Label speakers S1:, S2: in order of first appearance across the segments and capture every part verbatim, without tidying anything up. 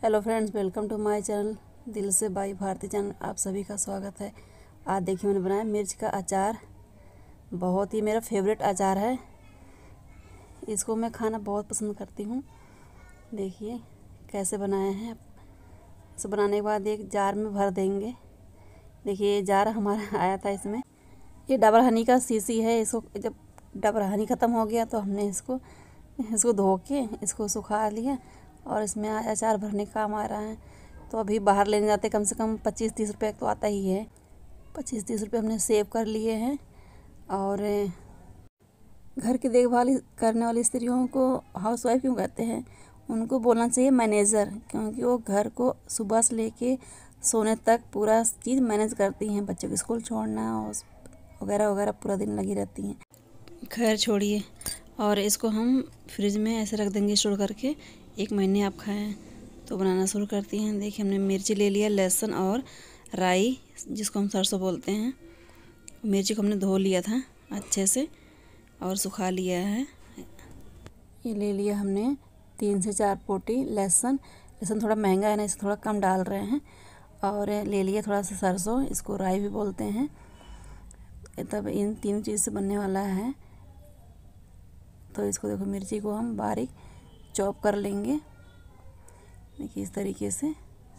S1: Hello friends, welcome to my channel दिल से by Bharti channel. आप सभी का स्वागत है। आज देखिए मैंने बनाया मिर्च का अचार। बहुत ही मेरा फेवरेट अचार है। इसको मैं खाना बहुत पसंद करती हूँ। देखिए कैसे बनाए हैं। इसे बनाने के बाद एक जार में भर देंगे। देखिए ये जार हमारा आया था। इसमें ये डबल हनी का शीशी है। इसको जब डबल हनी ख़त्म हो गया तो हमने इसको इसको धो के इसको सुखा लिया और इसमें अचार भरने का काम आ रहा है। तो अभी बाहर लेने जाते कम से कम पच्चीस तीस रुपये तो आता ही है। पच्चीस तीस रुपये हमने सेव कर लिए हैं। और घर की देखभाल करने वाली स्त्रियों को हाउस वाइफ क्यों कहते हैं, उनको बोलना चाहिए मैनेजर, क्योंकि वो घर को सुबह से लेके सोने तक पूरा चीज़ मैनेज करती हैं। बच्चों को स्कूल छोड़ना वगैरह वगैरह पूरा दिन लगी रहती हैं। खैर छोड़िए। और इसको हम फ्रिज में ऐसे रख देंगे स्टोर करके, एक महीने आप खाएं। तो बनाना शुरू करती हैं। देखिए हमने मिर्ची ले लिया, लहसुन और राई जिसको हम सरसों बोलते हैं। मिर्ची को हमने धो लिया था अच्छे से और सुखा लिया है। ये ले लिया हमने तीन से चार पोटी लहसुन। लहसुन थोड़ा महंगा है ना, इसे थोड़ा कम डाल रहे हैं। और ले लिया थोड़ा सा सरसों, इसको राई भी बोलते हैं। तब इन तीन चीज़ से बनने वाला है। तो इसको देखो, मिर्ची को हम बारीक चॉप कर लेंगे। देखिए इस तरीके से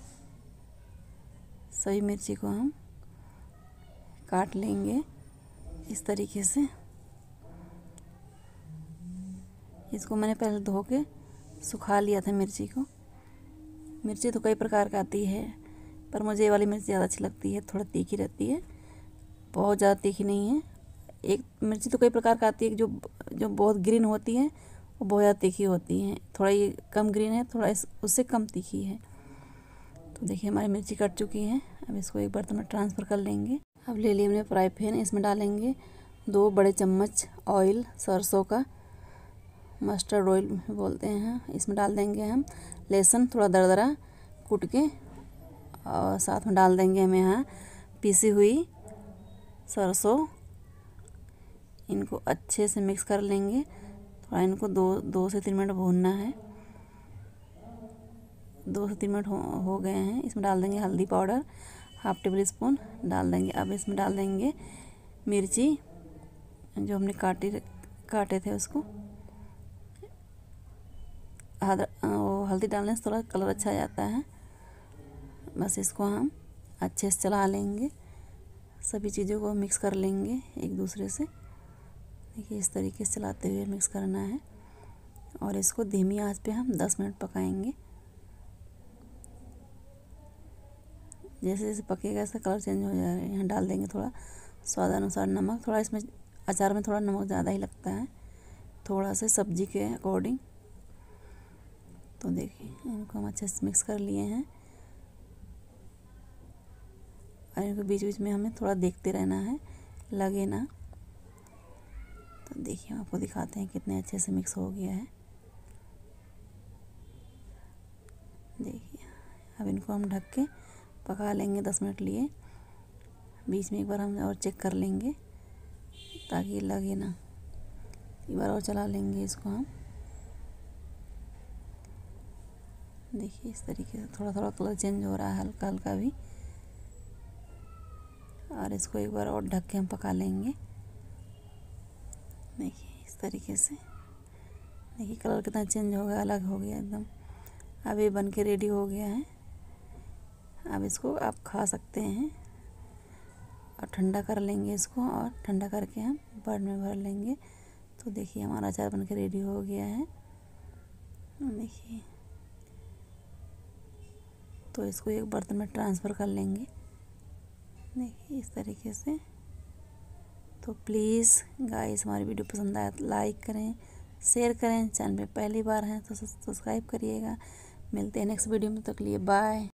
S1: सभी मिर्ची को हम काट लेंगे इस तरीके से। इसको मैंने पहले धो के सुखा लिया था मिर्ची को। मिर्ची तो कई प्रकार का आती है, पर मुझे ये वाली मिर्ची ज़्यादा अच्छी लगती है। थोड़ा तीखी रहती है, बहुत ज़्यादा तीखी नहीं है। एक मिर्ची तो कई प्रकार का आती है, जो जो बहुत ग्रीन होती है वो बहुत ज़्यादा तीखी होती हैं। थोड़ा ये कम ग्रीन है, थोड़ा इस उससे कम तीखी है। तो देखिए हमारी मिर्ची कट चुकी है। अब इसको एक बर्तन में ट्रांसफ़र कर लेंगे। अब ले लिए हमने फ्राई पैन, इसमें डालेंगे दो बड़े चम्मच ऑयल, सरसों का, मस्टर्ड ऑयल बोलते हैं। इसमें डाल देंगे हम लहसुन थोड़ा दरदरा कूट के, और साथ में डाल देंगे हम यहाँ पीसी हुई सरसों। इनको अच्छे से मिक्स कर लेंगे। थोड़ा इनको दो दो से तीन मिनट भूनना है। दो से तीन मिनट हो, हो गए हैं। इसमें डाल देंगे हल्दी पाउडर हाफ टेबल स्पून डाल देंगे। अब इसमें डाल देंगे मिर्ची जो हमने काटे काटे थे उसको। वो हल्दी डालने से थोड़ा कलर अच्छा आ जाता है। बस इसको हम अच्छे से चला लेंगे। सभी चीज़ों को मिक्स कर लेंगे एक दूसरे से। देखिए इस तरीके से चलाते हुए मिक्स करना है। और इसको धीमी आंच पे हम दस मिनट पकाएंगे। जैसे जैसे पकेगा ऐसा कलर चेंज हो जाएगा। यहाँ डाल देंगे थोड़ा स्वाद अनुसार नमक। थोड़ा इसमें अचार में थोड़ा नमक ज़्यादा ही लगता है, थोड़ा सा सब्जी के अकॉर्डिंग। तो देखिए इनको हम अच्छे से मिक्स कर लिए हैं। और इनको बीच बीच में हमें थोड़ा देखते रहना है, लगे ना। तो देखिए हम आपको दिखाते हैं कितने अच्छे से मिक्स हो गया है। देखिए अब इनको हम ढक के पका लेंगे दस मिनट लिए। बीच में एक बार हम और चेक कर लेंगे ताकि लगे ना। एक बार और चला लेंगे इसको हम। देखिए इस तरीके से थोड़ा थोड़ा कलर चेंज हो रहा है, हल्का हल्का भी। और इसको एक बार और ढक के हम पका लेंगे। देखिए इस तरीके से। देखिए कलर कितना चेंज हो गया, अलग हो गया एकदम। अब ये बन के रेडी हो गया है। अब इसको आप खा सकते हैं। और ठंडा कर लेंगे इसको, और ठंडा करके हम बर्ड में भर लेंगे। तो देखिए हमारा अचार बन के रेडी हो गया है। देखिए तो इसको एक बर्तन में ट्रांसफ़र कर लेंगे। देखिए इस तरीके से। तो प्लीज़ गाइस हमारी वीडियो पसंद आए तो लाइक करें, शेयर करें। चैनल पे पहली बार हैं तो सब्सक्राइब करिएगा। मिलते हैं नेक्स्ट वीडियो में, तक लिए बाय।